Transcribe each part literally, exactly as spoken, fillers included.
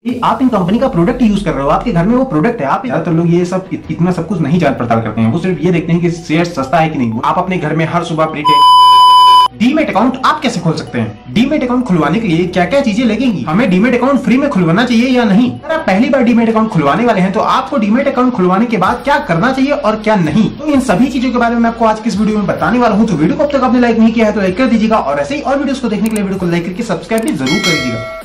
ये आप इन कंपनी का प्रोडक्ट यूज कर रहे हो, आपके घर में वो प्रोडक्ट है। आप ज्यादातर लोग ये सब इतना सब कुछ नहीं जान पड़ताल करते हैं, वो सिर्फ ये देखते हैं कि शेयर सस्ता है कि नहीं। आप अपने घर में हर सुबह डीमेट अकाउंट आप कैसे खोल सकते हैं? डीमेट अकाउंट खुलवाने के लिए क्या क्या चीजें लगेंगी? हमें डीमेट अकाउंट फ्री में खुलवाना चाहिए या नहीं? अगर आप पहली बार डीमेट अकाउंट खुलवाने वाले हैं तो आपको डीमेट अकाउंट खुलवाने के बाद क्या करना चाहिए और क्या नहीं, तो इन सभी चीजों के बारे में आपको आज की इस वीडियो में बताने वाला हूं। तो वीडियो को अब तक आपने लाइक नहीं किया है तो लाइक कर दीजिएगा, और ऐसे ही और वीडियोस को देखने के लिए वीडियो को लाइक करके सब्सक्राइब भी जरूर कर दीजिएगा।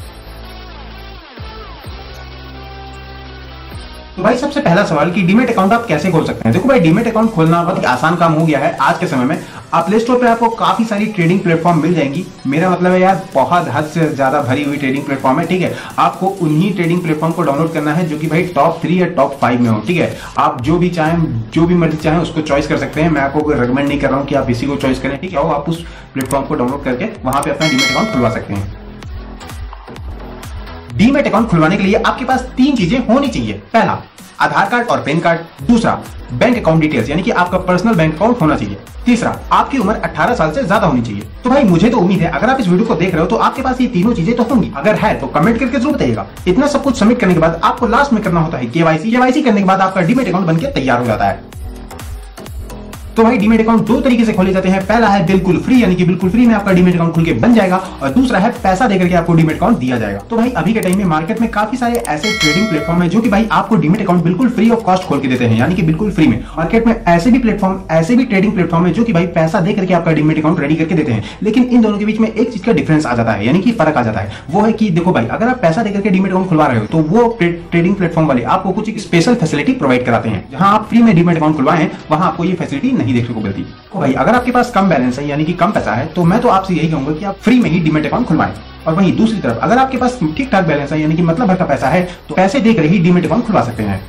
तो भाई सबसे पहला सवाल कि डीमेट अकाउंट आप कैसे खोल सकते हैं। देखो भाई, डीमेट अकाउंट खोलना बहुत ही आसान काम हो गया है आज के समय में। आप प्ले स्टोर पे आपको काफी सारी ट्रेडिंग प्लेटफॉर्म मिल जाएंगी। मेरा मतलब है यार, बहुत हद से ज्यादा भरी हुई ट्रेडिंग प्लेटफॉर्म है, ठीक है। आपको उन्हीं ट्रेडिंग प्लेटफॉर्म को डाउनलोड करना है जो कि भाई टॉप थ्री या टॉप फाइव में हो, ठीक है। आप जो भी चाहें, जो भी मर्जी चाहें उसको चॉइस कर सकते हैं। मैं आपको रिकमेंड नहीं कर रहा हूँ कि आप इसी को चॉइस करें, ठीक है। आप उस प्लेटफॉर्म को डाउनलोड करके वहां पे अपना डीमेट अकाउंट खुलवा सकते हैं। डीमेट अकाउंट खुलवाने के लिए आपके पास तीन चीजें होनी चाहिए। पहला, आधार कार्ड और पैन कार्ड। दूसरा, बैंक अकाउंट डिटेल्स यानी कि आपका पर्सनल बैंक अकाउंट होना चाहिए। तीसरा, आपकी उम्र अठारह साल से ज्यादा होनी चाहिए। तो भाई मुझे तो उम्मीद है अगर आप इस वीडियो को देख रहे हो तो आपके पास ये तीनों चीजें तो होंगी। अगर है तो कमेंट करके जरूर बताइएगा। इतना सब कुछ सबमिट करने के बाद आपको लास्ट में करना होता है केवाईसी। केवाईसी करने के बाद आपका डीमेट अकाउंट बनकर तैयार हो जाता है। तो भाई डीमेट अकाउंट दो तरीके से खोले जाते हैं। पहला है बिल्कुल फ्री, यानी कि बिल्कुल फ्री में आपका डीमेट अकाउंट खुल के बन जाएगा, और दूसरा है पैसा देकर के आपको डीमेट अकाउंट दिया जाएगा। तो भाई अभी के टाइम में मार्केट में काफी सारे ऐसे ट्रेडिंग प्लेटफॉर्म है जो कि भाई आपको डीमेट अकाउंट बिल्कुल फ्री ऑफ कॉस्ट खोल के देते हैं, यानी कि बिल्कुल फ्री में। मार्केट में ऐसे भी प्लेटफॉर्म, ऐसे भी ट्रेडिंग प्लेटफॉर्म है जो कि भाई पैसा देकर के आपका डीमेट अकाउंट रेडी करके देते हैं। लेकिन इन दोनों के बीच में एक चीज का डिफरेंस आ जाता है, यानी कि फर्क आ जाता है। वो है कि देखो भाई, अगर आप पैसा देकर के डीमेट अकाउंट खुलवा रहे हो तो वो ट्रेडिंग प्लेटफॉर्म वाले आपको कुछ स्पेशल फैसिलिटी प्रोवाइड कराते हैं। जहां आप फ्री में डीमेट अकाउंट खुलवाए हैं वहां आपको ये फैसिलिटी नहीं देखने को मिलती। तो भाई अगर आपके पास कम बैलेंस है, यानी कि कम पैसा है, तो मैं तो आपसे यही कहूंगा कि आप फ्री में ही डीमेट अकाउंट खुलवाएं। और वहीं दूसरी तरफ अगर आपके पास ठीक ठाक बैलेंस है, यानी कि मतलब भर का पैसा है, तो पैसे देकर ही डीमेट अकाउंट खुलवा सकते हैं।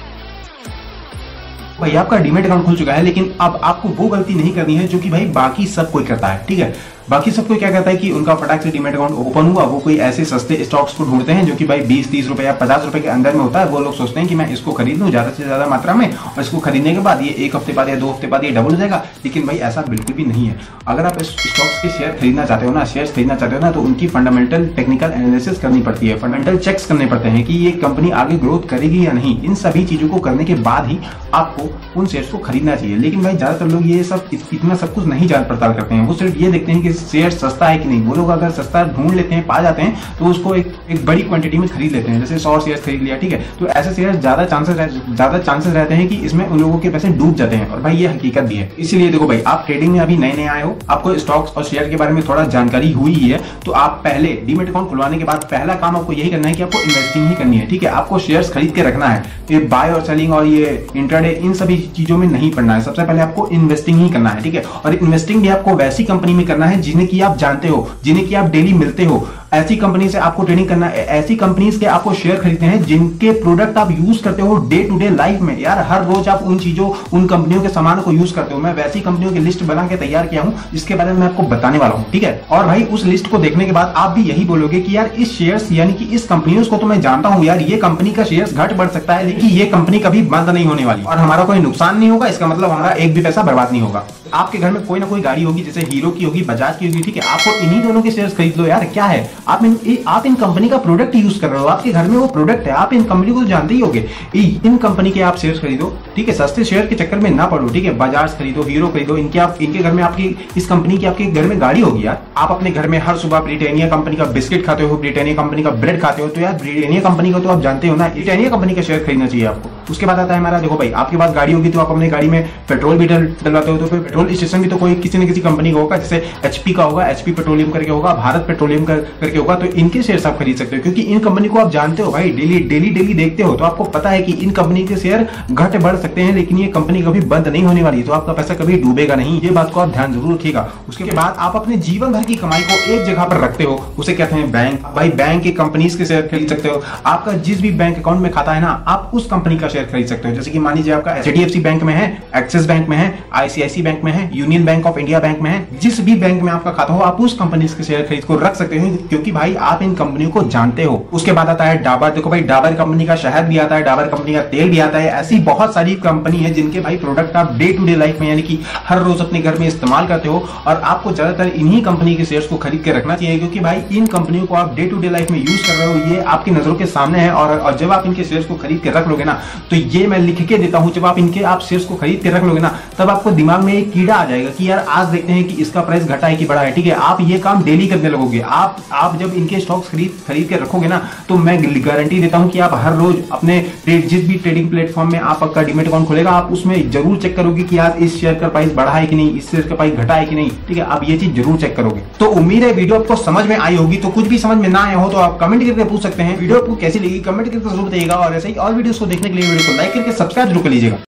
भाई आपका डीमेट अकाउंट खुल चुका है, लेकिन अब आपको वो गलती नहीं करनी है जो कि भाई बाकी सब कोई करता है, ठीक है। बाकी सब कोई क्या करता है कि उनका फटाक से डीमेट अकाउंट ओपन हुआ, वो कोई ऐसे सस्ते स्टॉक्स को ढूंढते हैं जो कि भाई बीस तीस रुपए या पचास रुपए के अंदर में होता है। वो लोग सोचते हैं कि मैं इसको खरीद लूं ज्यादा से ज्यादा मात्रा में, और इसको खरीदने के बाद ये एक हफ्ते बाद या दो हफ्ते बाद ये डबल हो जाएगा। लेकिन भाई ऐसा बिल्कुल भी नहीं है। अगर आप स्टॉक्स के शेयर खरीदना चाहते हो ना, शेयर खरीदना चाहते हो ना, तो उनकी फंडामेंटल टेक्निकल एनालिसिस करनी पड़ती है, फंडामेंटल चेक्स करने पड़ते हैं कि ये कंपनी आगे ग्रोथ करेगी या नहीं। इन सभी चीजों को करने के बाद ही आपको उन शेयर्स को खरीदना चाहिए। लेकिन भाई ज्यादातर लोग ये सब इतना सब कुछ नहीं जान पड़ताल करते हैं, वो सिर्फ ये देखते हैं कि शेयर सस्ता है कि नहीं। वो लोग अगर सस्ता ढूंढ लेते हैं, पा जाते हैं, तो उसको एक एक बड़ी क्वांटिटी में खरीद लेते हैं। जैसे सौ शेयर खरीद लिया, ठीक है, तो ऐसे शेयर ज्यादा चांसेस ज्यादा चांसेस रहते हैं कि इसमें उन लोगों के पैसे डूब जाते हैं। और भाई ये हकीकत भी है। इसीलिए देखो भाई, आप ट्रेडिंग में अभी नए नए आए हो, आपको स्टॉक्स और शेयर के बारे में थोड़ा जानकारी हुई ही है, तो आप पहले डीमेट अकाउंट खुलवाने के बाद पहला काम आपको यही करना है कि आपको इन्वेस्टिंग ही करनी है, ठीक है। आपको शेयर्स खरीद के रखना है। ये बाय और सेलिंग और ये इंट्राडे, इन सभी चीजों में नहीं पड़ना है। सबसे पहले आपको इन्वेस्टिंग ही करना है, ठीक है। और इन्वेस्टिंग भी आपको वैसी कंपनी में करना है जिन्हें की आप जानते हो, जिन्हें की आप डेली मिलते हो। ऐसी कंपनी से आपको ट्रेडिंग करना है, ऐसी कंपनीज के आपको शेयर खरीदते हैं जिनके प्रोडक्ट आप यूज करते हो डे टू डे लाइफ में। यार हर रोज आप उन चीजों, उन कंपनियों के सामानों को यूज करते हो। मैं वैसी कंपनियों की लिस्ट बना के तैयार किया हूं जिसके बारे में मैं आपको बताने वाला हूं, ठीक है। और भाई उस लिस्ट को देखने के बाद आप भी यही बोलोगे कि यार इस शेयर्स यानी कि इस कंपनियों को तो मैं जानता हूं, यार ये कंपनी का शेयर्स घट बढ़ सकता है, लेकिन ये कंपनी कभी बंद नहीं होने वाली और हमारा कोई नुकसान नहीं होगा। इसका मतलब हमारा एक भी पैसा बर्बाद नहीं होगा। आपके घर में कोई ना कोई गाड़ी होगी, जैसे हीरो की होगी, बजाज की होगी, ठीक है। आपको इन्हीं दोनों के शेयर्स खरीद लो यार, क्या है। आप इन आप इन कंपनी का प्रोडक्ट यूज कर रहे हो, आपके घर में वो प्रोडक्ट है, आप इन कंपनी को तो जानते ही होगे। इन कंपनी के आप शेयर्स खरीदो, ठीक है। सस्ते शेयर के चक्कर में ना पड़ो, ठीक है। बजाज खरीदो, हीरो खरीदो, इनके आप इनके घर में आपकी इस कंपनी की आपके घर में गाड़ी होगी यार। आप अपने घर में हर सुबह ब्रिटानिया कंपनी का बिस्किट खाते हो, ब्रिटानिया कंपनी का ब्रेड खाते हो, तो यार ब्रिटानिया कंपनी का तो आप जानते हो ना, ब्रिटानिया कंपनी का शेयर खरीदना चाहिए आपको। उसके बाद आता है हमारा, देखो भाई आपके पास गाड़ी होगी तो आप अपने गाड़ी में पेट्रोल भी डलवाते हो, तो फिर पेट्रोल स्टेशन भी तो कोई किसी न किसी कंपनी का होगा, जैसे एचपी का होगा, एचपी पेट्रोलियम करके होगा, भारत पेट्रोलियम कर, करके होगा। तो इनके शेयर्स आप खरीद सकते हो, क्योंकि इन कंपनी को आप जानते हो भाई, डेली डेली डेली देखते हो, तो आपको पता है कि इन कंपनी के शेयर घट बढ़ सकते हैं, लेकिन ये कंपनी कभी बंद नहीं होने वाली, तो आपका पैसा कभी डूबेगा नहीं। ये बात को आप ध्यान जरूर रखिएगा। उसके बाद आप अपने जीवन भर की कमाई को एक जगह पर रखते हो, उसे कहते हैं बैंक। भाई बैंक की कंपनीज के शेयर खरीद सकते हो। आपका जिस भी बैंक अकाउंट में खाता है ना, आप उस कंपनी का शेयर खरीद सकते हो। जैसे कि मान लीजिए आपका एचडीएफसी बैंक में है, एक्सिस बैंक में है, आईसीआईसी बैंक में है, Union Bank of India bank में है, जिस भी बैंक में आपका खाता हो आप उस कंपनी के शेयर खरीद को रख सकते हैं, क्योंकि भाई आप इन कंपनियों को जानते हो। उसके बाद आता है डाबर। देखो भाई डाबर कंपनी का शहद भी आता है, डाबर कंपनी का तेल भी आता है। ऐसी बहुत सारी कंपनी है जिनके भाई प्रोडक्ट आप डे टू डे लाइफ में यानी कि हर रोज अपने घर में इस्तेमाल करते हो, और आपको ज्यादातर इन्हीं कंपनी के शेयर्स को खरीद के रखना चाहिए, क्योंकि भाई इन कंपनियों को आप डे टू डे लाइफ में यूज कर रहे हो, ये आपकी नजरों के सामने है। और, और जब आप इनके शेयर्स को खरीद के रख लोगे ना, तो ये मैं लिख के देता हूं, जब आप इनके आप शेयर्स को खरीद के रख लोगे ना, तब आपको दिमाग में एक कीड़ा आ जाएगा कि यार आज देखते हैं कि इसका प्राइस घटा है कि बढ़ा है। ठीक है, आप ये काम डेली करने लगोगे। आप आप जब इनके स्टॉक्स खरीद खरीद के रखोगे ना, तो मैं गारंटी देता हूं कि आप हर रोज अपने जिस भी ट्रेडिंग प्लेटफॉर्म में आप आपका डीमैट अकाउंट खोलेगा, आप उसमें जरूर चेक करोगे कि आज इस शेयर का प्राइस बढ़ा है कि नहीं, इस शेयर का प्राइस घटा है कि नहीं। ठीक है, आप ये चीज जरूर चेक करोगे। तो उम्मीद है वीडियो आपको समझ में आई होगी। तो कुछ भी समझ में ना आया हो तो आप कमेंट करके पूछ सकते हैं। वीडियो आपको कैसी लगी कमेंट करके जरूर बताइएगा, और ऐसे ही और वीडियोस को देखने के लिए वीडियो को लाइक करके सब्सक्राइब जरूर कर लीजिएगा।